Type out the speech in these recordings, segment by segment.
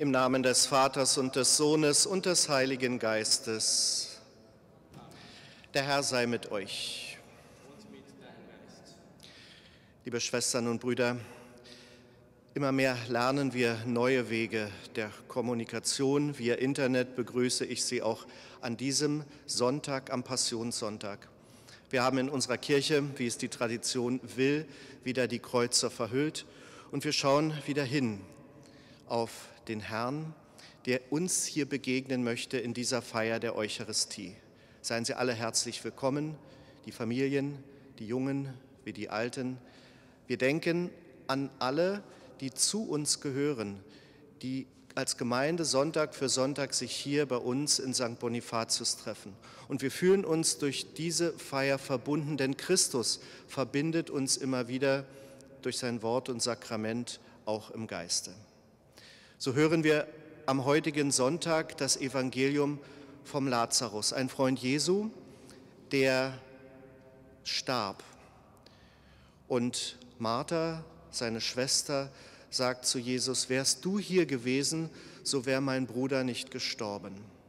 Im Namen des Vaters und des Sohnes und des Heiligen Geistes. Der Herr sei mit euch. Liebe Schwestern und Brüder, immer mehr lernen wir neue Wege der Kommunikation. Via Internet begrüße ich Sie auch an diesem Sonntag, am Passionssonntag. Wir haben in unserer Kirche, wie es die Tradition will, wieder die Kreuzer verhüllt und wir schauen wieder hin auf den Herrn, der uns hier begegnen möchte in dieser Feier der Eucharistie. Seien Sie alle herzlich willkommen, die Familien, die Jungen wie die Alten. Wir denken an alle, die zu uns gehören, die als Gemeinde Sonntag für Sonntag sich hier bei uns in St. Bonifatius treffen. Und wir fühlen uns durch diese Feier verbunden, denn Christus verbindet uns immer wieder durch sein Wort und Sakrament auch im Geiste. So hören wir am heutigen Sonntag das Evangelium vom Lazarus, ein Freund Jesu, der starb. Und Martha, seine Schwester, sagt zu Jesus: Wärst du hier gewesen, so wäre mein Bruder nicht gestorben.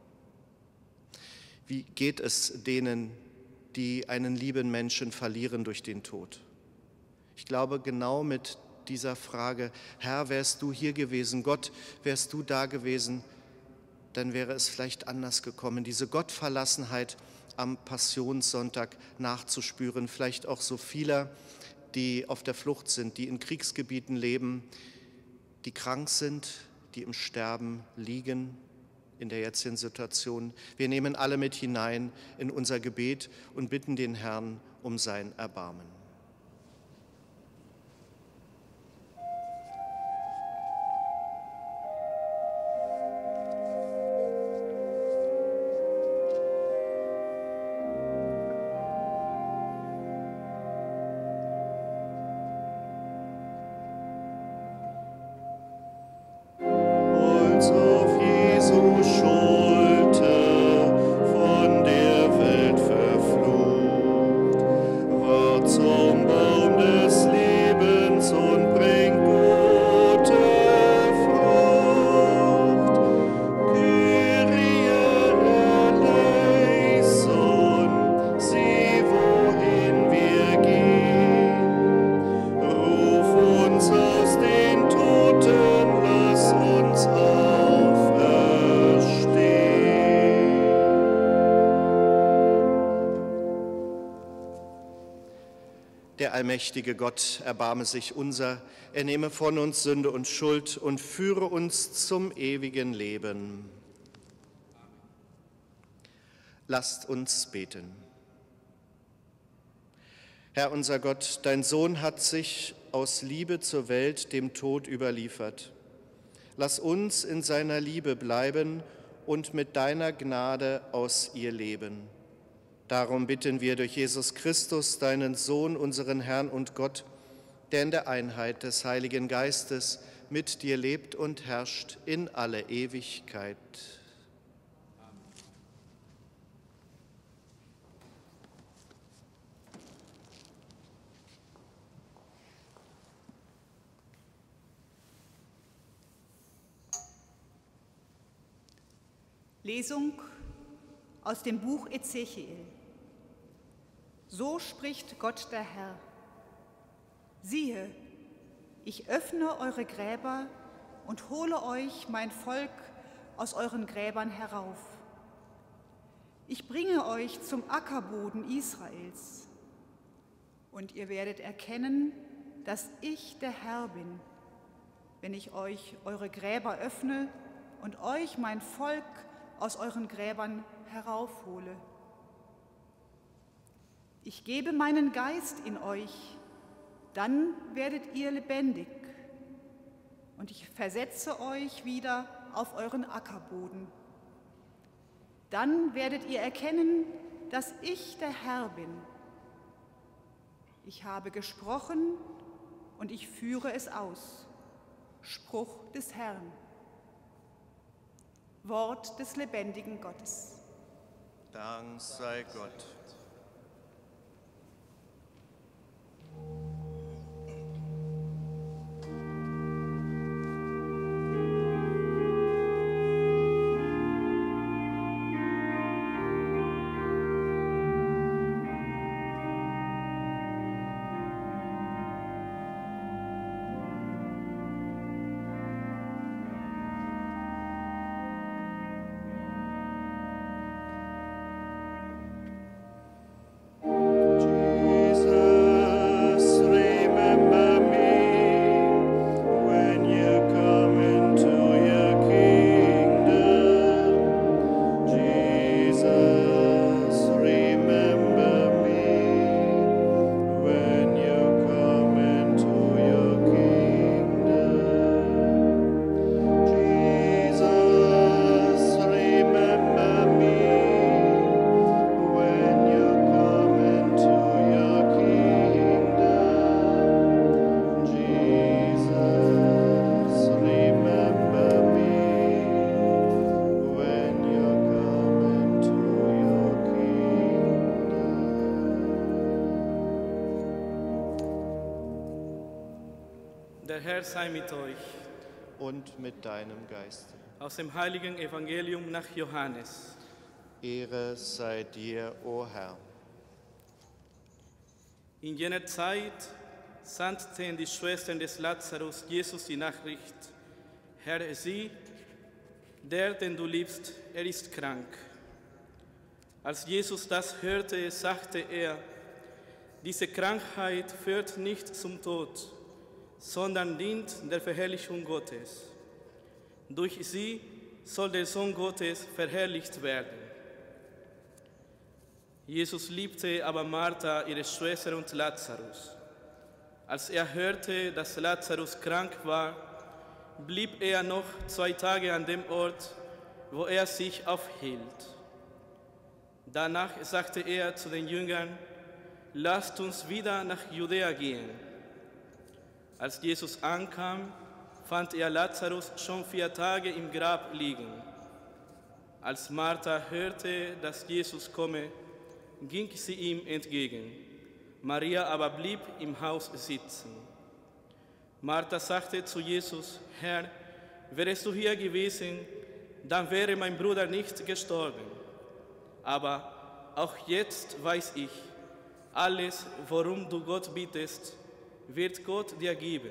Wie geht es denen, die einen lieben Menschen verlieren durch den Tod? Ich glaube, genau mit dieser Frage: Herr, wärst du hier gewesen, Gott, wärst du da gewesen, dann wäre es vielleicht anders gekommen. Diese Gottverlassenheit am Passionssonntag nachzuspüren, vielleicht auch so vieler, die auf der Flucht sind, die in Kriegsgebieten leben, die krank sind, die im Sterben liegen in der jetzigen Situation. Wir nehmen alle mit hinein in unser Gebet und bitten den Herrn um sein Erbarmen. Der allmächtige Gott erbarme sich unser, er nehme von uns Sünde und Schuld und führe uns zum ewigen Leben. Lasst uns beten. Herr unser Gott, dein Sohn hat sich aus Liebe zur Welt dem Tod überliefert. Lass uns in seiner Liebe bleiben und mit deiner Gnade aus ihr leben. Darum bitten wir durch Jesus Christus, deinen Sohn, unseren Herrn und Gott, der in der Einheit des Heiligen Geistes mit dir lebt und herrscht in alle Ewigkeit. Lesung aus dem Buch Ezechiel. So spricht Gott der Herr: Siehe, ich öffne eure Gräber und hole euch, mein Volk, aus euren Gräbern herauf. Ich bringe euch zum Ackerboden Israels, und ihr werdet erkennen, dass ich der Herr bin, wenn ich euch eure Gräber öffne und euch, mein Volk, aus euren Gräbern heraufhole. Ich gebe meinen Geist in euch, dann werdet ihr lebendig, und ich versetze euch wieder auf euren Ackerboden. Dann werdet ihr erkennen, dass ich der Herr bin. Ich habe gesprochen und ich führe es aus. Spruch des Herrn. Wort des lebendigen Gottes. Dank sei Gott. Der Herr sei mit euch. Und mit deinem Geiste. Aus dem heiligen Evangelium nach Johannes. Ehre sei dir, o Herr. In jener Zeit sandten die Schwestern des Lazarus Jesus die Nachricht: Herr, sieh, der, den du liebst, er ist krank. Als Jesus das hörte, sagte er: Diese Krankheit führt nicht zum Tod, sondern dient der Verherrlichung Gottes. Durch sie soll der Sohn Gottes verherrlicht werden. Jesus liebte aber Martha, ihre Schwester und Lazarus. Als er hörte, dass Lazarus krank war, blieb er noch 2 Tage an dem Ort, wo er sich aufhielt. Danach sagte er zu den Jüngern: Lasst uns wieder nach Judäa gehen. Als Jesus ankam, fand er Lazarus schon 4 Tage im Grab liegen. Als Martha hörte, dass Jesus komme, ging sie ihm entgegen. Maria aber blieb im Haus sitzen. Martha sagte zu Jesus: Herr, wärest du hier gewesen, dann wäre mein Bruder nicht gestorben. Aber auch jetzt weiß ich, alles, worum du Gott bittest, wird Gott dir geben.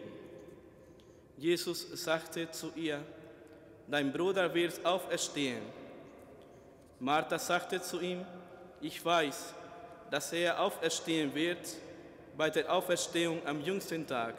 Jesus sagte zu ihr: Dein Bruder wird auferstehen. Martha sagte zu ihm: Ich weiß, dass er auferstehen wird bei der Auferstehung am jüngsten Tag.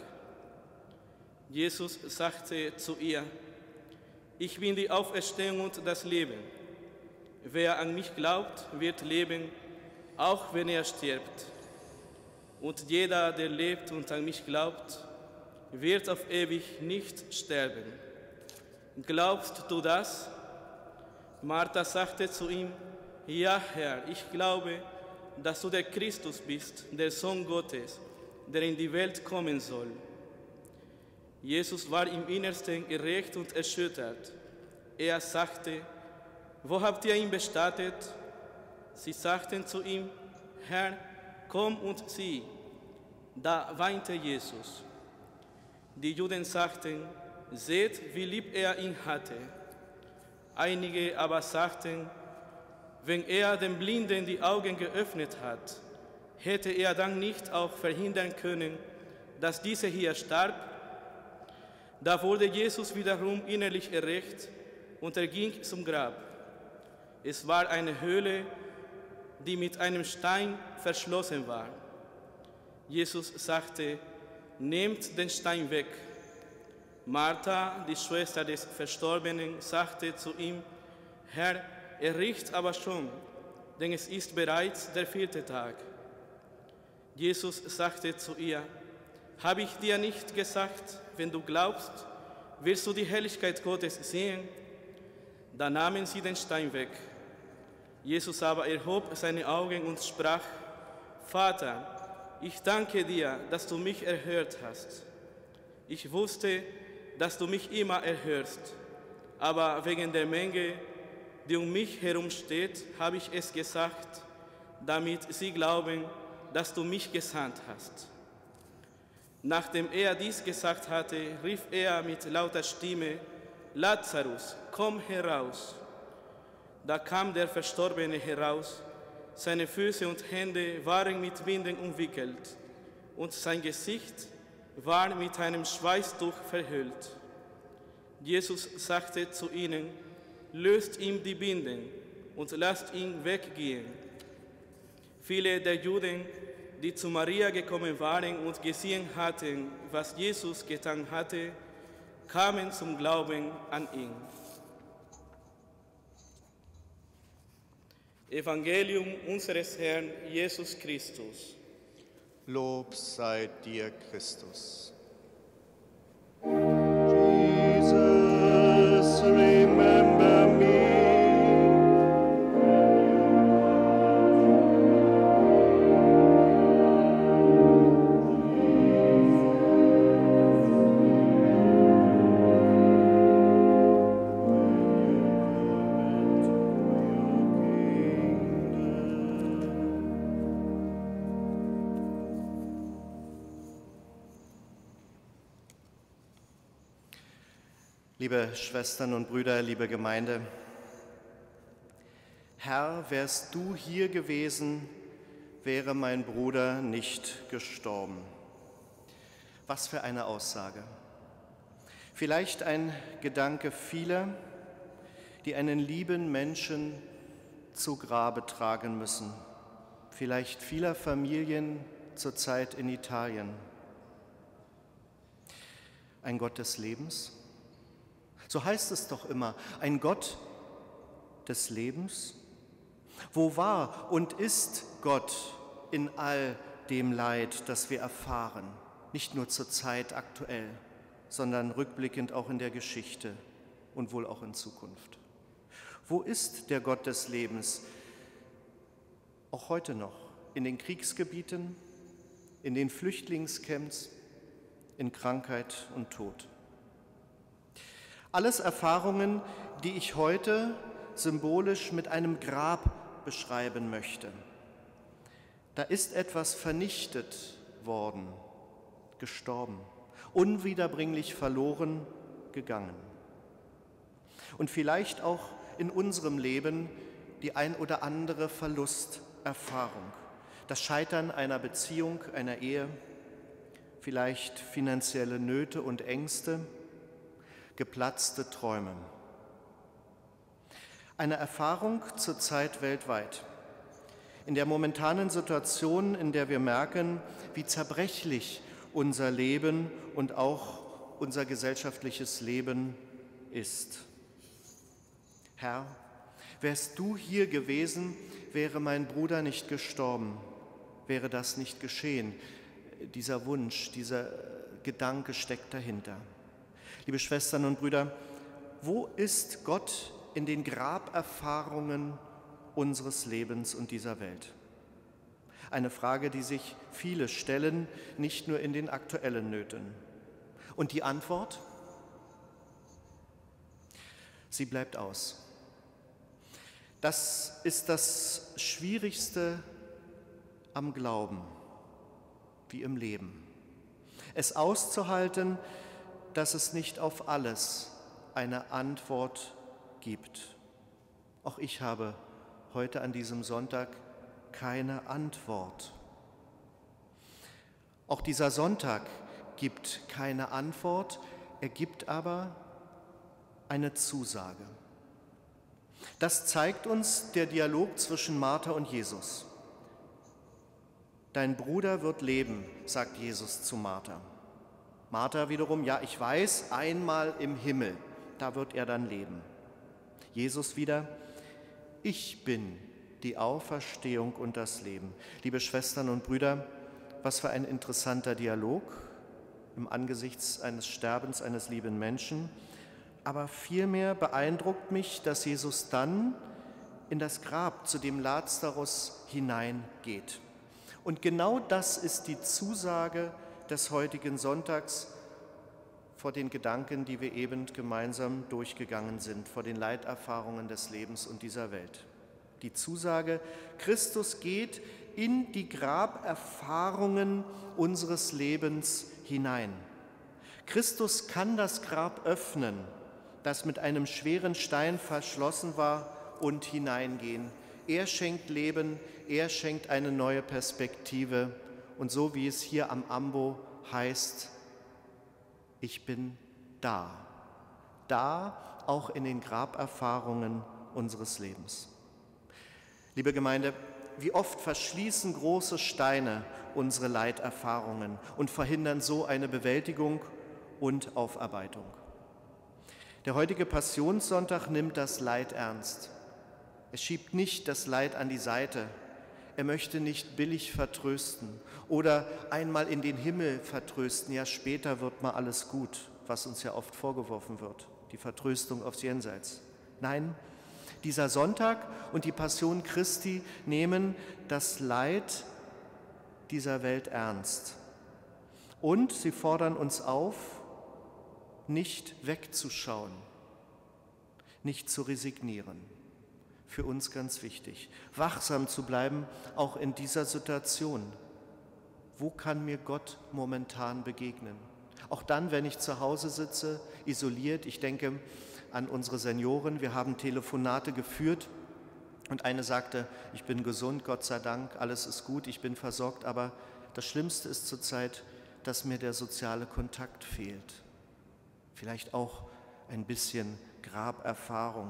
Jesus sagte zu ihr: Ich bin die Auferstehung und das Leben. Wer an mich glaubt, wird leben, auch wenn er stirbt. Und jeder, der lebt und an mich glaubt, wird auf ewig nicht sterben. Glaubst du das? Martha sagte zu ihm: Ja, Herr, ich glaube, dass du der Christus bist, der Sohn Gottes, der in die Welt kommen soll. Jesus war im Innersten erregt und erschüttert. Er sagte: Wo habt ihr ihn bestattet? Sie sagten zu ihm: Herr, komm und sieh. Da weinte Jesus. Die Juden sagten: Seht, wie lieb er ihn hatte. Einige aber sagten: Wenn er dem Blinden die Augen geöffnet hat, hätte er dann nicht auch verhindern können, dass dieser hier starb? Da wurde Jesus wiederum innerlich erregt und er ging zum Grab. Es war eine Höhle, die mit einem Stein verschlossen war. Jesus sagte: Nehmt den Stein weg. Martha, die Schwester des Verstorbenen, sagte zu ihm: Herr, er riecht aber schon, denn es ist bereits der 4. Tag. Jesus sagte zu ihr: Habe ich dir nicht gesagt, wenn du glaubst, wirst du die Herrlichkeit Gottes sehen? Da nahmen sie den Stein weg. Jesus aber erhob seine Augen und sprach: Vater, ich danke dir, dass du mich erhört hast. Ich wusste, dass du mich immer erhörst, aber wegen der Menge, die um mich herum steht, habe ich es gesagt, damit sie glauben, dass du mich gesandt hast. Nachdem er dies gesagt hatte, rief er mit lauter Stimme: Lazarus, komm heraus. Da kam der Verstorbene heraus, seine Füße und Hände waren mit Binden umwickelt und sein Gesicht war mit einem Schweißtuch verhüllt. Jesus sagte zu ihnen: Löst ihm die Binden und lasst ihn weggehen. Viele der Juden, die zu Maria gekommen waren und gesehen hatten, was Jesus getan hatte, kamen zum Glauben an ihn. Evangelium unseres Herrn Jesus Christus. Lob sei dir, Christus. Jesus, remember me. Liebe Schwestern und Brüder, liebe Gemeinde, Herr, wärst du hier gewesen, wäre mein Bruder nicht gestorben. Was für eine Aussage. Vielleicht ein Gedanke vieler, die einen lieben Menschen zu Grabe tragen müssen. Vielleicht vieler Familien zurzeit in Italien. Ein Gott des Lebens? So heißt es doch immer, ein Gott des Lebens? Wo war und ist Gott in all dem Leid, das wir erfahren? Nicht nur zur Zeit aktuell, sondern rückblickend auch in der Geschichte und wohl auch in Zukunft. Wo ist der Gott des Lebens? Auch heute noch, in den Kriegsgebieten, in den Flüchtlingscamps, in Krankheit und Tod. Alles Erfahrungen, die ich heute symbolisch mit einem Grab beschreiben möchte. Da ist etwas vernichtet worden, gestorben, unwiederbringlich verloren gegangen. Und vielleicht auch in unserem Leben die ein oder andere Verlusterfahrung. Das Scheitern einer Beziehung, einer Ehe, vielleicht finanzielle Nöte und Ängste, geplatzte Träume. Eine Erfahrung zurzeit weltweit. In der momentanen Situation, in der wir merken, wie zerbrechlich unser Leben und auch unser gesellschaftliches Leben ist. Herr, wärst du hier gewesen, wäre mein Bruder nicht gestorben, wäre das nicht geschehen. Dieser Wunsch, dieser Gedanke steckt dahinter. Liebe Schwestern und Brüder, wo ist Gott in den Graberfahrungen unseres Lebens und dieser Welt? Eine Frage, die sich viele stellen, nicht nur in den aktuellen Nöten. Und die Antwort? Sie bleibt aus. Das ist das Schwierigste am Glauben, wie im Leben. Es auszuhalten, dass es nicht auf alles eine Antwort gibt. Auch ich habe heute an diesem Sonntag keine Antwort. Auch dieser Sonntag gibt keine Antwort, er gibt aber eine Zusage. Das zeigt uns der Dialog zwischen Martha und Jesus. Dein Bruder wird leben, sagt Jesus zu Martha. Martha wiederum, ja, ich weiß, einmal im Himmel, da wird er dann leben. Jesus wieder, ich bin die Auferstehung und das Leben. Liebe Schwestern und Brüder, was für ein interessanter Dialog im Angesicht eines Sterbens eines lieben Menschen. Aber vielmehr beeindruckt mich, dass Jesus dann in das Grab zu dem Lazarus hineingeht. Und genau das ist die Zusage des heutigen Sonntags vor den Gedanken, die wir eben gemeinsam durchgegangen sind, vor den Leiterfahrungen des Lebens und dieser Welt. Die Zusage, Christus geht in die Graberfahrungen unseres Lebens hinein. Christus kann das Grab öffnen, das mit einem schweren Stein verschlossen war, und hineingehen. Er schenkt Leben, er schenkt eine neue Perspektive. Und so wie es hier am Ambo heißt, ich bin da. Da auch in den Graberfahrungen unseres Lebens. Liebe Gemeinde, wie oft verschließen große Steine unsere Leiterfahrungen und verhindern so eine Bewältigung und Aufarbeitung. Der heutige Passionssonntag nimmt das Leid ernst. Er schiebt nicht das Leid an die Seite. Er möchte nicht billig vertrösten oder einmal in den Himmel vertrösten. Ja, später wird mal alles gut, was uns ja oft vorgeworfen wird, die Vertröstung aufs Jenseits. Nein, dieser Sonntag und die Passion Christi nehmen das Leid dieser Welt ernst. Und sie fordern uns auf, nicht wegzuschauen, nicht zu resignieren. Für uns ganz wichtig, wachsam zu bleiben, auch in dieser Situation. Wo kann mir Gott momentan begegnen? Auch dann, wenn ich zu Hause sitze, isoliert. Ich denke an unsere Senioren. Wir haben Telefonate geführt und eine sagte, ich bin gesund, Gott sei Dank, alles ist gut, ich bin versorgt, aber das Schlimmste ist zurzeit, dass mir der soziale Kontakt fehlt. Vielleicht auch ein bisschen Graberfahrung.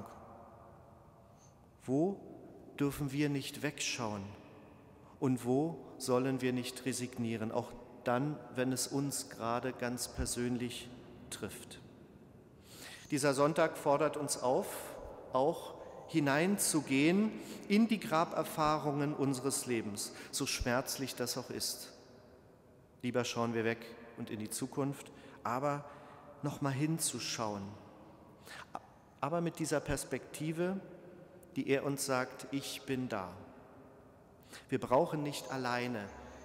Wo dürfen wir nicht wegschauen und wo sollen wir nicht resignieren, auch dann, wenn es uns gerade ganz persönlich trifft. Dieser Sonntag fordert uns auf, auch hineinzugehen in die Graberfahrungen unseres Lebens, so schmerzlich das auch ist. Lieber schauen wir weg und in die Zukunft, aber nochmal hinzuschauen. Aber mit dieser Perspektive, die er uns sagt, ich bin da. Wir brauchen nicht alleine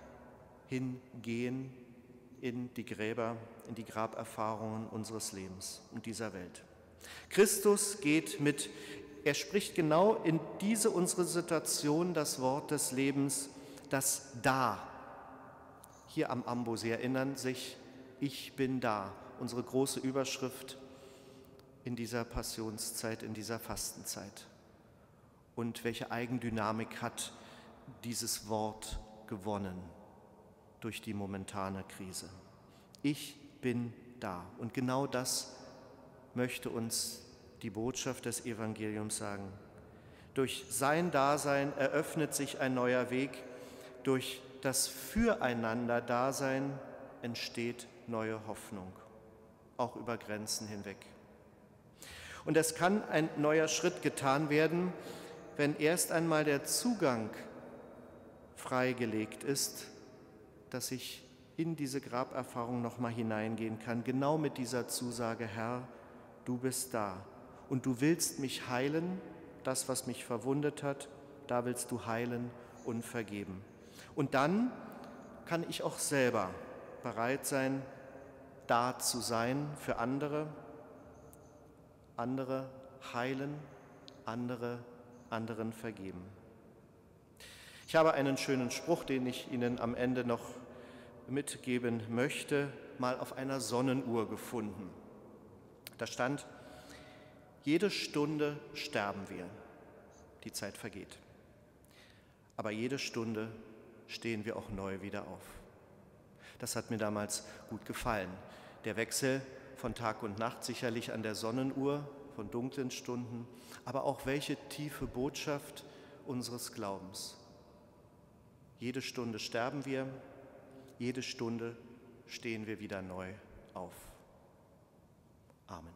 hingehen in die Gräber, in die Graberfahrungen unseres Lebens und dieser Welt. Christus geht mit, er spricht genau in diese unsere Situation das Wort des Lebens, das Da. Hier am Ambo, Sie erinnern sich, ich bin da, unsere große Überschrift in dieser Passionszeit, in dieser Fastenzeit. Und welche Eigendynamik hat dieses Wort gewonnen durch die momentane Krise? Ich bin da. Und genau das möchte uns die Botschaft des Evangeliums sagen. Durch sein Dasein eröffnet sich ein neuer Weg. Durch das Füreinander-Dasein entsteht neue Hoffnung, auch über Grenzen hinweg. Und es kann ein neuer Schritt getan werden, wenn erst einmal der Zugang freigelegt ist, dass ich in diese Graberfahrung nochmal hineingehen kann, genau mit dieser Zusage, Herr, du bist da und du willst mich heilen, das, was mich verwundet hat, da willst du heilen und vergeben. Und dann kann ich auch selber bereit sein, da zu sein für andere, andere heilen, anderen vergeben. Ich habe einen schönen Spruch, den ich Ihnen am Ende noch mitgeben möchte, mal auf einer Sonnenuhr gefunden. Da stand, jede Stunde sterben wir, die Zeit vergeht. Aber jede Stunde stehen wir auch neu wieder auf. Das hat mir damals gut gefallen. Der Wechsel von Tag und Nacht sicherlich an der Sonnenuhr, von dunklen Stunden, aber auch welche tiefe Botschaft unseres Glaubens. Jede Stunde sterben wir, jede Stunde stehen wir wieder neu auf. Amen.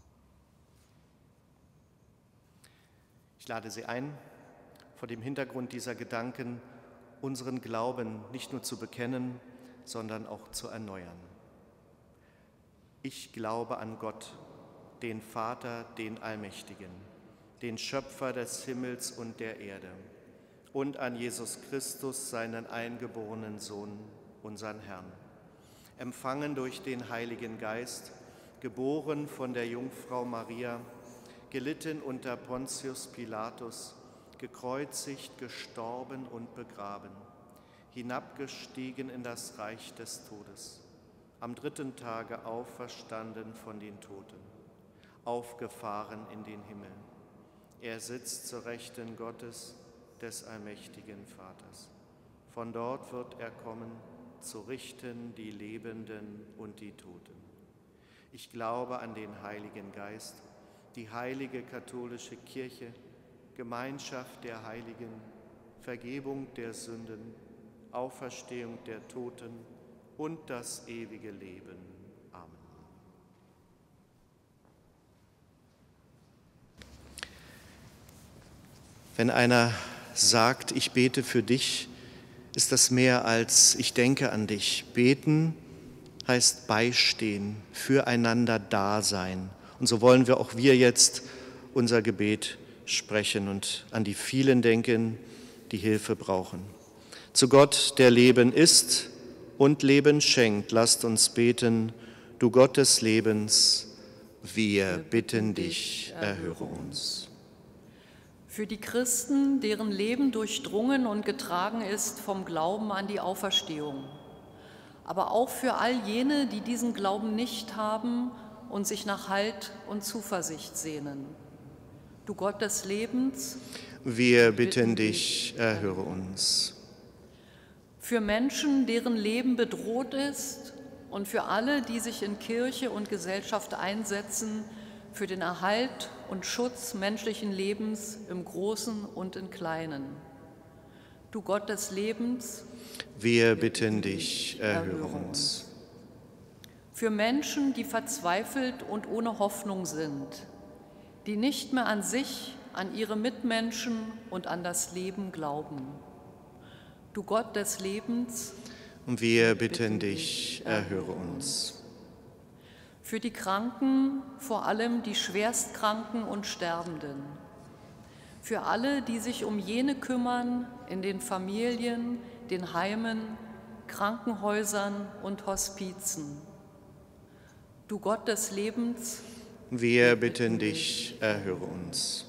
Ich lade Sie ein, vor dem Hintergrund dieser Gedanken unseren Glauben nicht nur zu bekennen, sondern auch zu erneuern. Ich glaube an Gott, den Vater, den Allmächtigen, den Schöpfer des Himmels und der Erde, und an Jesus Christus, seinen eingeborenen Sohn, unseren Herrn, empfangen durch den Heiligen Geist, geboren von der Jungfrau Maria, gelitten unter Pontius Pilatus, gekreuzigt, gestorben und begraben, hinabgestiegen in das Reich des Todes, am 3. Tage auferstanden von den Toten, aufgefahren in den Himmel. Er sitzt zur Rechten Gottes, des allmächtigen Vaters. Von dort wird er kommen, zu richten die Lebenden und die Toten. Ich glaube an den Heiligen Geist, die heilige katholische Kirche, Gemeinschaft der Heiligen, Vergebung der Sünden, Auferstehung der Toten und das ewige Leben. Amen. Wenn einer sagt, ich bete für dich, ist das mehr als ich denke an dich. Beten heißt beistehen, füreinander da sein. Und so wollen wir auch wir jetzt unser Gebet sprechen und an die vielen denken, die Hilfe brauchen. Zu Gott, der Leben ist und Leben schenkt, lasst uns beten, du Gott des Lebens, wir bitten dich, erhöre uns. Für die Christen, deren Leben durchdrungen und getragen ist vom Glauben an die Auferstehung. aber auch für all jene, die diesen Glauben nicht haben und sich nach Halt und Zuversicht sehnen. Du Gott des Lebens, wir bitten dich, erhöre uns. Für Menschen, deren Leben bedroht ist und für alle, die sich in Kirche und Gesellschaft einsetzen, für den Erhalt und Schutz menschlichen Lebens im Großen und im Kleinen. Du Gott des Lebens, wir bitten dich, erhöre uns. Für Menschen, die verzweifelt und ohne Hoffnung sind, die nicht mehr an sich, an ihre Mitmenschen und an das Leben glauben. Du Gott des Lebens, wir bitten dich, erhöre uns. Für die Kranken, vor allem die Schwerstkranken und Sterbenden. Für alle, die sich um jene kümmern, in den Familien, den Heimen, Krankenhäusern und Hospizen. Du Gott des Lebens, wir bitten dich, erhöre uns.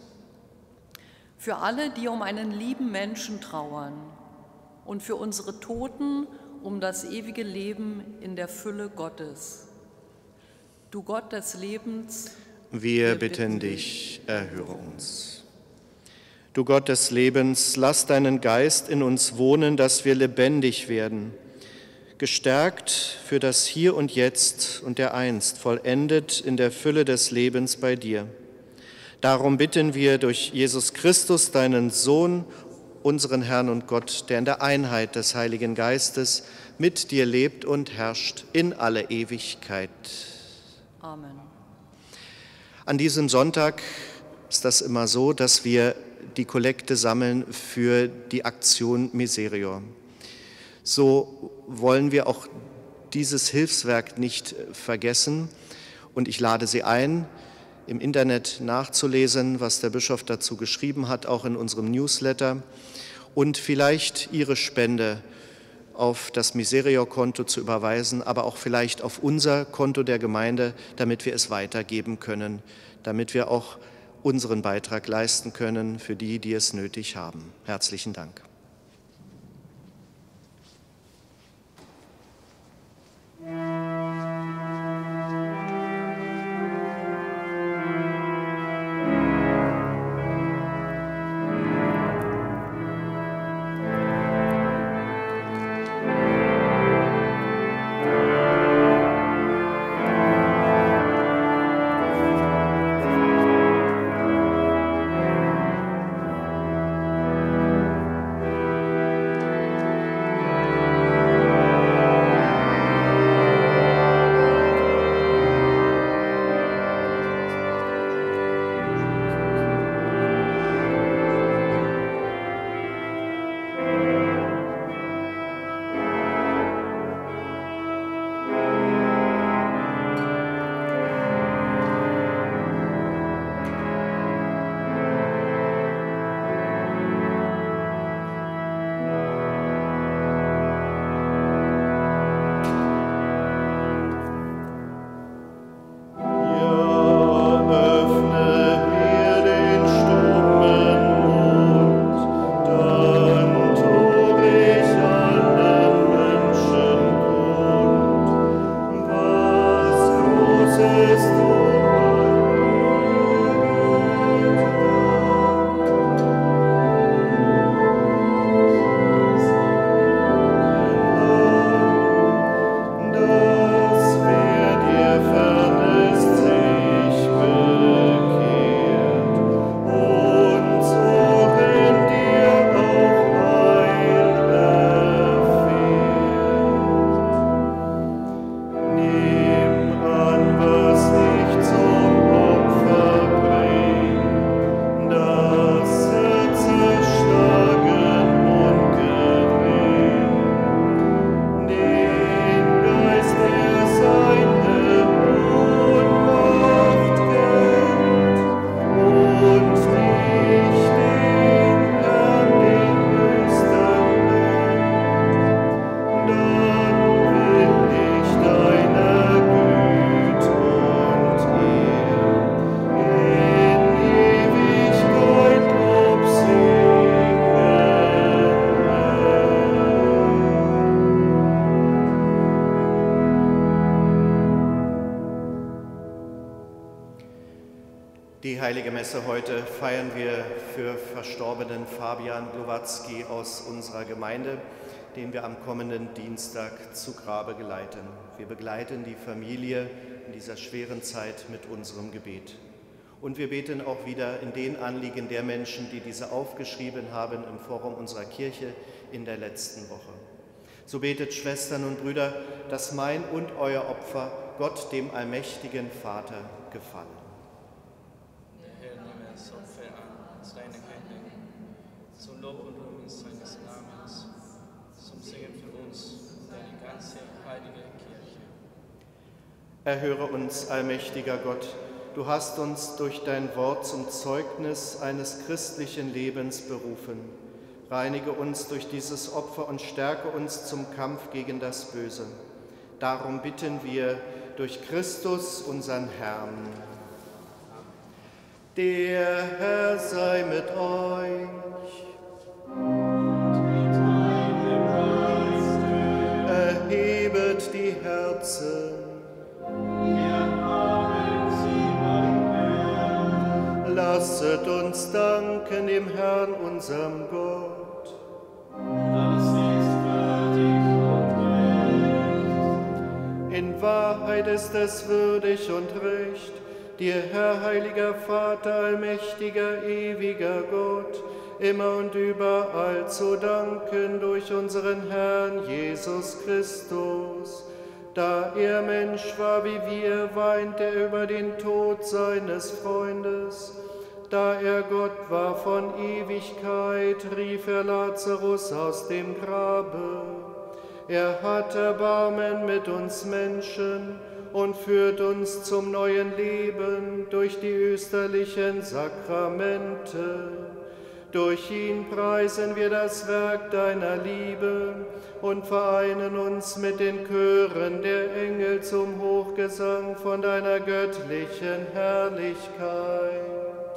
Für alle, die um einen lieben Menschen trauern und für unsere Toten um das ewige Leben in der Fülle Gottes. Du Gott des Lebens, wir bitten dich, erhöre uns. Du Gott des Lebens, lass deinen Geist in uns wohnen, dass wir lebendig werden, gestärkt für das Hier und Jetzt und dereinst, vollendet in der Fülle des Lebens bei dir. Darum bitten wir durch Jesus Christus, deinen Sohn, unseren Herrn und Gott, der in der Einheit des Heiligen Geistes mit dir lebt und herrscht in alle Ewigkeit. Amen. An diesem Sonntag ist das immer so, dass wir die Kollekte sammeln für die Aktion Miserior. So wollen wir auch dieses Hilfswerk nicht vergessen. Und ich lade Sie ein, im Internet nachzulesen, was der Bischof dazu geschrieben hat, auch in unserem Newsletter, und vielleicht Ihre Spende auf das Miserior-Konto zu überweisen, aber auch vielleicht auf unser Konto der Gemeinde, damit wir es weitergeben können, damit wir auch unseren Beitrag leisten können für die, die es nötig haben. Herzlichen Dank. Was ich Die Heilige Messe heute feiern wir für verstorbenen Fabian Glowatzki aus unserer Gemeinde, den wir am kommenden Dienstag zu Grabe geleiten. Wir begleiten die Familie in dieser schweren Zeit mit unserem Gebet. Und wir beten auch wieder in den Anliegen der Menschen, die diese aufgeschrieben haben im Forum unserer Kirche in der letzten Woche. So betet, Schwestern und Brüder, dass mein und euer Opfer Gott, dem allmächtigen Vater, gefallen. Der Herr nehme das Opfer an seine Hände, zum Lob und Ruhm seines Namens, zum Segen für uns und deine ganze heilige Kirche. Erhöre uns, allmächtiger Gott, du hast uns durch dein Wort zum Zeugnis eines christlichen Lebens berufen. Reinige uns durch dieses Opfer und stärke uns zum Kampf gegen das Böse. Darum bitten wir durch Christus, unseren Herrn. Der Herr sei mit euch. Erhebet die Herzen. Lasset uns danken dem Herrn, unserem Gott. Das ist würdig und recht. In Wahrheit ist es würdig und recht, dir, Herr, heiliger Vater, allmächtiger, ewiger Gott, immer und überall zu danken durch unseren Herrn Jesus Christus. Da er Mensch war wie wir, weint er über den Tod seines Freundes. Da er Gott war von Ewigkeit, rief er Lazarus aus dem Grabe. Er hat Erbarmen mit uns Menschen und führt uns zum neuen Leben durch die österlichen Sakramente. Durch ihn preisen wir das Werk deiner Liebe und vereinen uns mit den Chören der Engel zum Hochgesang von deiner göttlichen Herrlichkeit.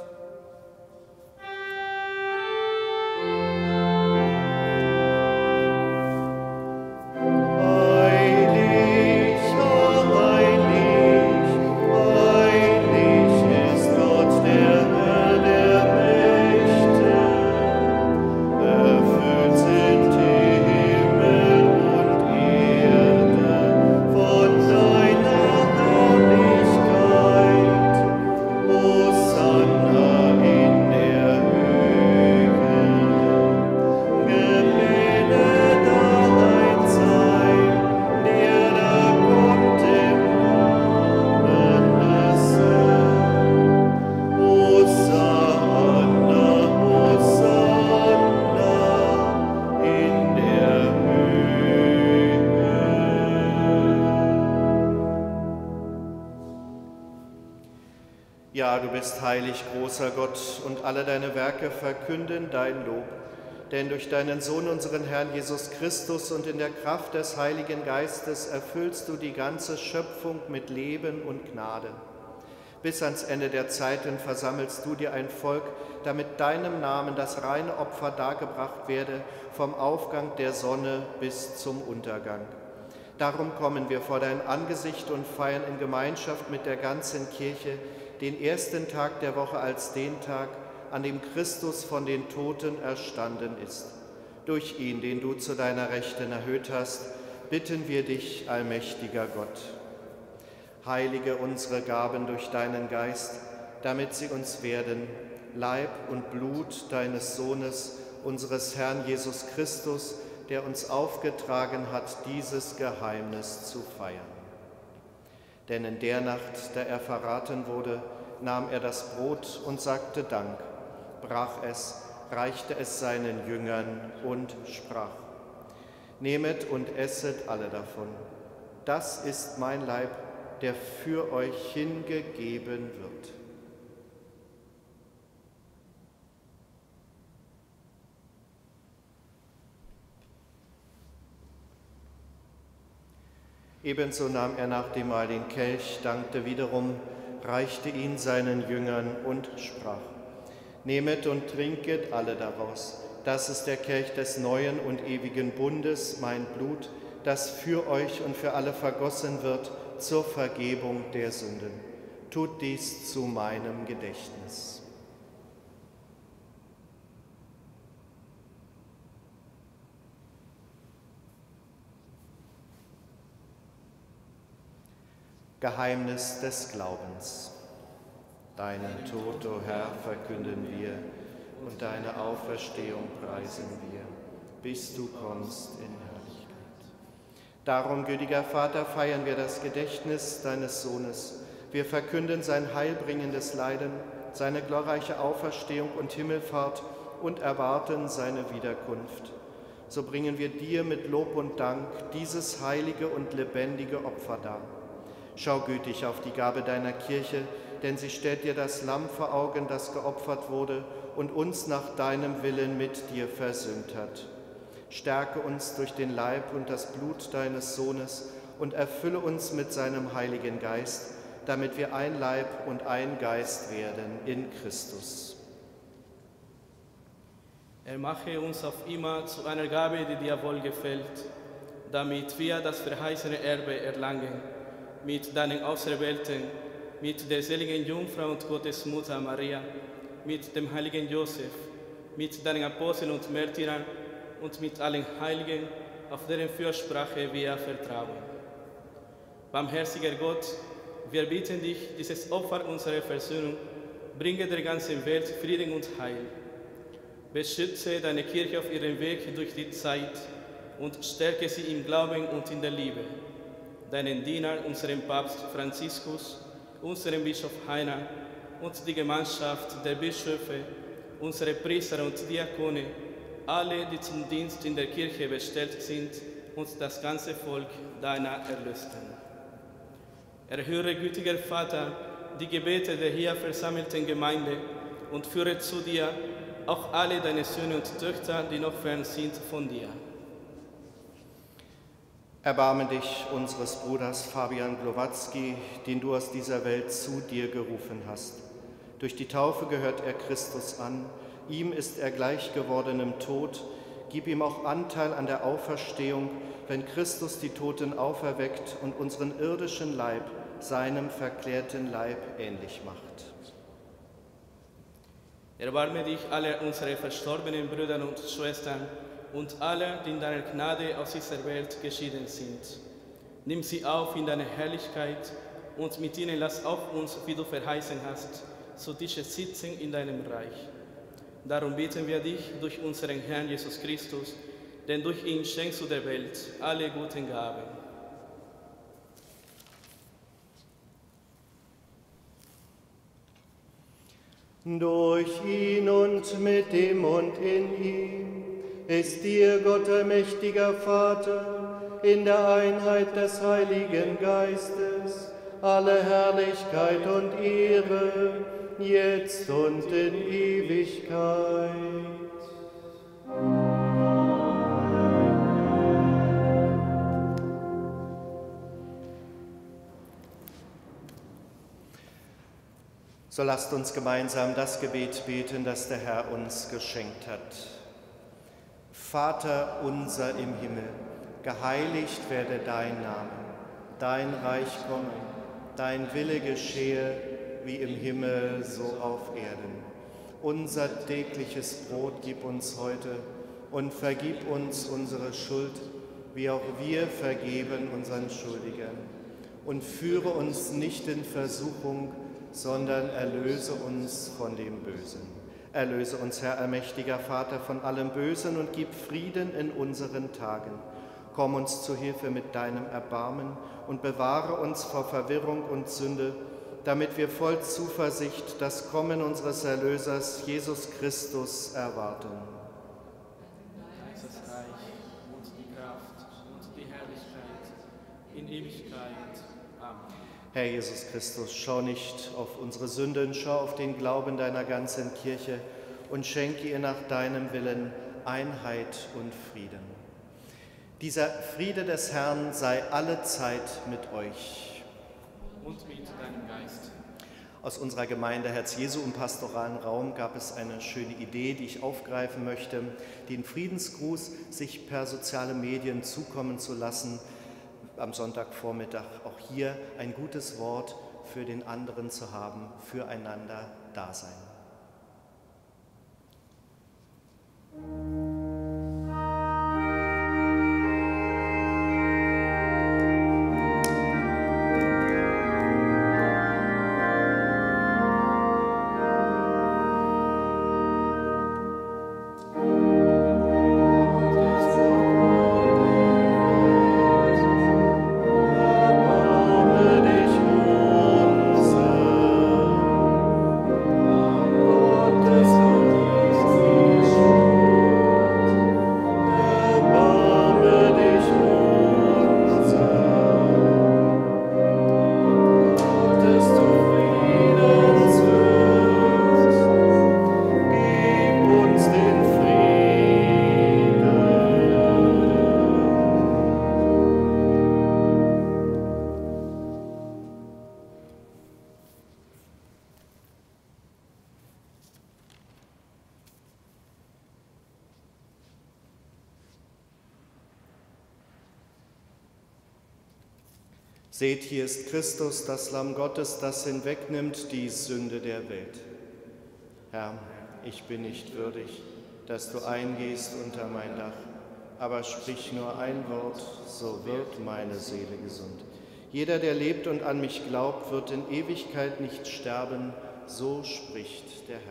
Ja, du bist heilig, großer Gott, und alle deine Werke verkünden dein Lob. Denn durch deinen Sohn, unseren Herrn Jesus Christus, und in der Kraft des Heiligen Geistes erfüllst du die ganze Schöpfung mit Leben und Gnade. Bis ans Ende der Zeiten versammelst du dir ein Volk, damit deinem Namen das reine Opfer dargebracht werde, vom Aufgang der Sonne bis zum Untergang. Darum kommen wir vor dein Angesicht und feiern in Gemeinschaft mit der ganzen Kirche den ersten Tag der Woche als den Tag, an dem Christus von den Toten erstanden ist. Durch ihn, den du zu deiner Rechten erhöht hast, bitten wir dich, allmächtiger Gott. Heilige unsere Gaben durch deinen Geist, damit sie uns werden, Leib und Blut deines Sohnes, unseres Herrn Jesus Christus, der uns aufgetragen hat, dieses Geheimnis zu feiern. Denn in der Nacht, da er verraten wurde, nahm er das Brot und sagte Dank, brach es, reichte es seinen Jüngern und sprach: Nehmet und esset alle davon. Das ist mein Leib, der für euch hingegeben wird. Ebenso nahm er nach dem Mahl den Kelch, dankte wiederum, reichte ihn seinen Jüngern und sprach: Nehmet und trinket alle daraus. Das ist der Kelch des neuen und ewigen Bundes, mein Blut, das für euch und für alle vergossen wird zur Vergebung der Sünden. Tut dies zu meinem Gedächtnis. Geheimnis des Glaubens. Deinen Tod, o Herr, verkünden wir, und deine Auferstehung preisen wir, bis du kommst in Herrlichkeit. Darum, gütiger Vater, feiern wir das Gedächtnis deines Sohnes. Wir verkünden sein heilbringendes Leiden, seine glorreiche Auferstehung und Himmelfahrt und erwarten seine Wiederkunft. So bringen wir dir mit Lob und Dank dieses heilige und lebendige Opfer dar. Schau gütig auf die Gabe deiner Kirche, denn sie stellt dir das Lamm vor Augen, das geopfert wurde und uns nach deinem Willen mit dir versöhnt hat. Stärke uns durch den Leib und das Blut deines Sohnes und erfülle uns mit seinem Heiligen Geist, damit wir ein Leib und ein Geist werden in Christus. Er mache uns auf immer zu einer Gabe, die dir wohlgefällt, damit wir das verheißene Erbe erlangen, mit deinen Auserwählten, mit der seligen Jungfrau und Gottesmutter Maria, mit dem heiligen Josef, mit deinen Aposteln und Märtyrern und mit allen Heiligen, auf deren Fürsprache wir vertrauen. Barmherziger Gott, wir bitten dich, dieses Opfer unserer Versöhnung bringe der ganzen Welt Frieden und Heil. Beschütze deine Kirche auf ihrem Weg durch die Zeit und stärke sie im Glauben und in der Liebe. Deinen Diener, unseren Papst Franziskus, unseren Bischof Heiner und die Gemeinschaft der Bischöfe, unsere Priester und Diakone, alle, die zum Dienst in der Kirche bestellt sind, und das ganze Volk deiner Erlösten. Erhöre, gütiger Vater, die Gebete der hier versammelten Gemeinde und führe zu dir auch alle deine Söhne und Töchter, die noch fern sind von dir. Erbarme dich unseres Bruders Fabian Glowatzki, den du aus dieser Welt zu dir gerufen hast. Durch die Taufe gehört er Christus an, ihm ist er gleich geworden im Tod. Gib ihm auch Anteil an der Auferstehung, wenn Christus die Toten auferweckt und unseren irdischen Leib seinem verklärten Leib ähnlich macht. Erbarme dich aller unserer verstorbenen Brüder und Schwestern und aller, die in deiner Gnade aus dieser Welt geschieden sind. Nimm sie auf in deine Herrlichkeit und mit ihnen lass auch uns, wie du verheißen hast, zu Tische sitzen in deinem Reich. Darum bitten wir dich durch unseren Herrn Jesus Christus, denn durch ihn schenkst du der Welt alle guten Gaben. Durch ihn und mit ihm und in ihm ist dir, Gott allmächtiger Vater, in der Einheit des Heiligen Geistes, alle Herrlichkeit und Ehre, jetzt und in Ewigkeit. So lasst uns gemeinsam das Gebet beten, das der Herr uns geschenkt hat. Vater unser im Himmel, geheiligt werde dein Name, dein Reich komme, dein Wille geschehe, wie im Himmel, so auf Erden. Unser tägliches Brot gib uns heute und vergib uns unsere Schuld, wie auch wir vergeben unseren Schuldigern. Und führe uns nicht in Versuchung, sondern erlöse uns von dem Bösen. Erlöse uns, Herr allmächtiger Vater, von allem Bösen und gib Frieden in unseren Tagen. Komm uns zu Hilfe mit deinem Erbarmen und bewahre uns vor Verwirrung und Sünde, damit wir voll Zuversicht das Kommen unseres Erlösers, Jesus Christus, erwarten. Das Reich und die Kraft und die Herrlichkeit in Ewigkeit. Amen. Herr Jesus Christus, schau nicht auf unsere Sünden, schau auf den Glauben deiner ganzen Kirche und schenke ihr nach deinem Willen Einheit und Frieden. Dieser Friede des Herrn sei allezeit mit euch. Und mit deinem Geist. Aus unserer Gemeinde Herz Jesu im pastoralen Raum gab es eine schöne Idee, die ich aufgreifen möchte, den Friedensgruß sich per soziale Medien zukommen zu lassen. am Sonntagvormittag auch hier ein gutes Wort für den anderen zu haben, füreinander da sein. Seht, hier ist Christus, das Lamm Gottes, das hinwegnimmt die Sünde der Welt. Herr, ich bin nicht würdig, dass du eingehst unter mein Dach, aber sprich nur ein Wort, so wird meine Seele gesund. Jeder, der lebt und an mich glaubt, wird in Ewigkeit nicht sterben, so spricht der Herr.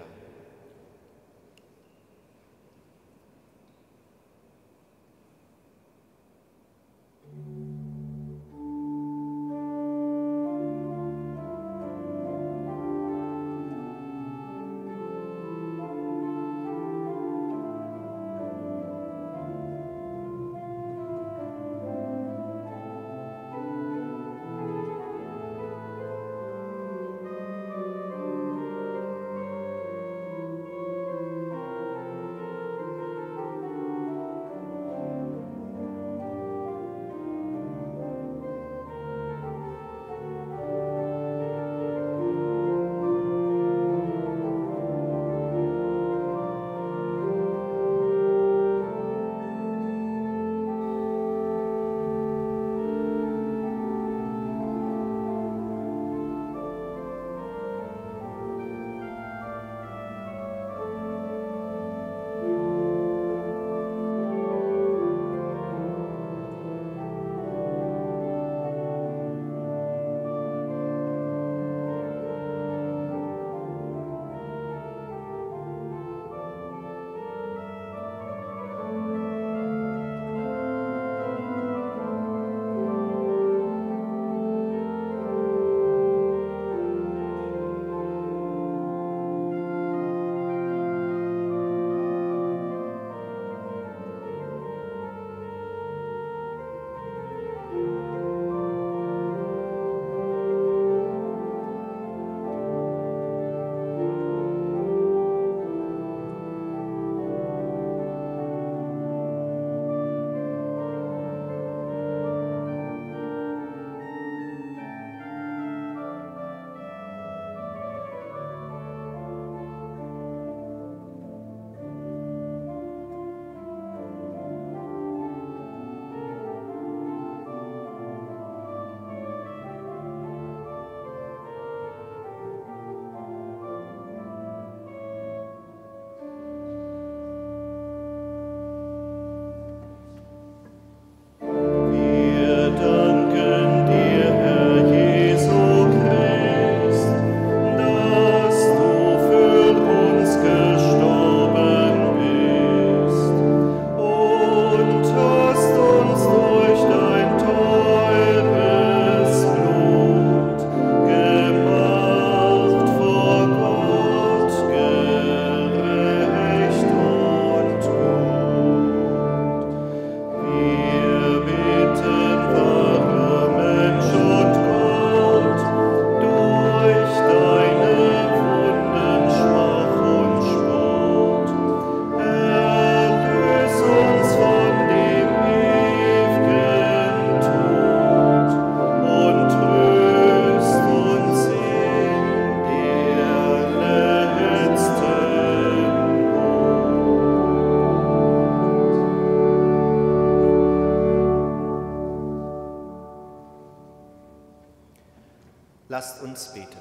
Lasst uns beten.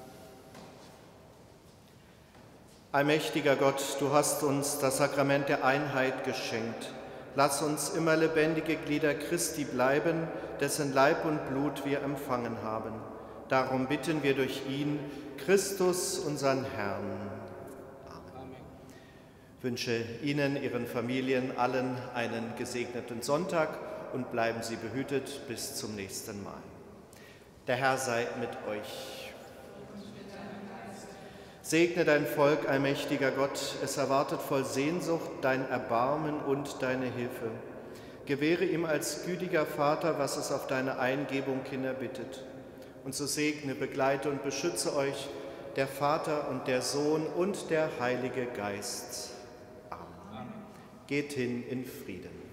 Allmächtiger Gott, du hast uns das Sakrament der Einheit geschenkt. Lass uns immer lebendige Glieder Christi bleiben, dessen Leib und Blut wir empfangen haben. Darum bitten wir durch ihn, Christus, unseren Herrn. Amen. Ich wünsche Ihnen, Ihren Familien, allen einen gesegneten Sonntag und bleiben Sie behütet bis zum nächsten Mal. Der Herr sei mit euch. Segne dein Volk, allmächtiger Gott, es erwartet voll Sehnsucht dein Erbarmen und deine Hilfe. Gewähre ihm als gütiger Vater, was es auf deine Eingebung hin erbittet. Und so segne, begleite und beschütze euch der Vater und der Sohn und der Heilige Geist. Amen. Geht hin in Frieden.